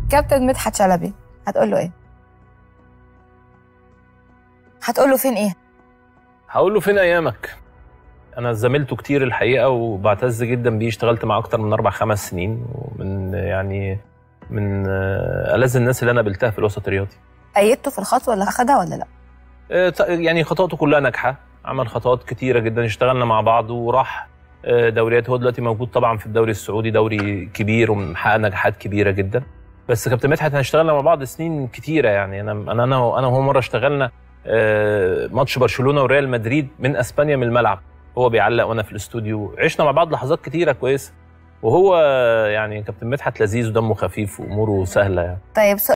كابتن مدحت شلبي هتقول له ايه؟ هتقول له فين ايه؟ هقول له فين ايامك. انا زميلته كتير الحقيقه وبعتز جدا بيه، اشتغلت معاه اكتر من 4-5 سنين، ومن يعني من ألذ الناس اللي انا قابلتها في الوسط الرياضي. أيدته في الخطوه اللي اخدها ولا لا؟ يعني خطواته كلها ناجحه، عمل خطوات كتيره جدا، اشتغلنا مع بعض وراح دوريات. هو دلوقتي موجود طبعا في الدوري السعودي، دوري كبير ومحقق نجاحات كبيره جدا. بس كابتن مدحت احنا اشتغلنا مع بعض سنين كتيره، يعني انا وهو مره اشتغلنا ماتش برشلونه وريال مدريد من اسبانيا من الملعب، هو بيعلق وانا في الاستوديو، عشنا مع بعض لحظات كتيره كويسه. وهو يعني كابتن مدحت لذيذ ودمه خفيف واموره سهله يعني. طيب